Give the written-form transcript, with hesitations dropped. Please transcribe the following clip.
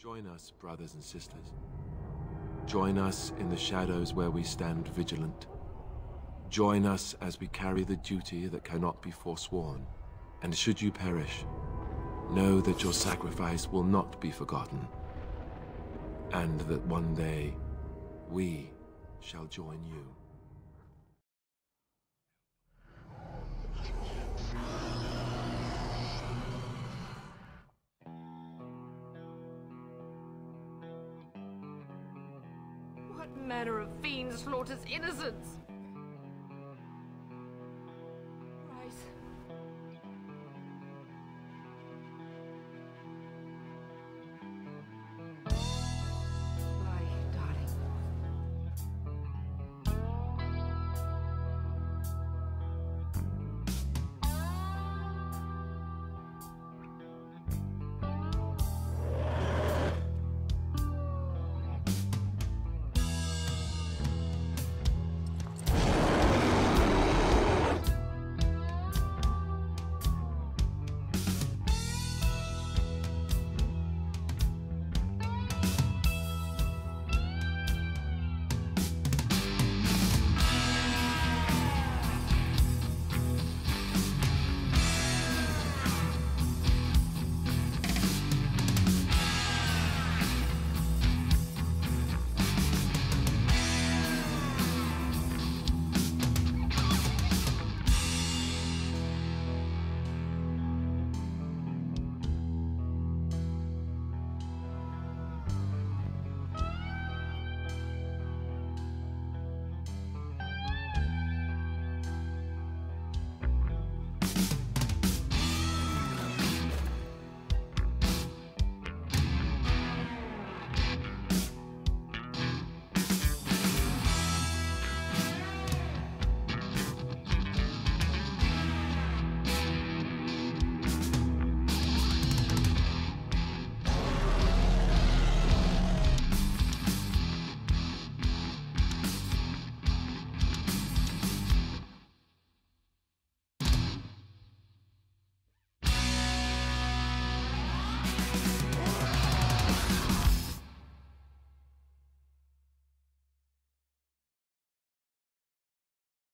Join us, brothers and sisters. Join us in the shadows where we stand vigilant. Join us as we carry the duty that cannot be forsworn. And should you perish, know that your sacrifice will not be forgotten, and that one day we shall join you. What manner of fiend slaughters innocents?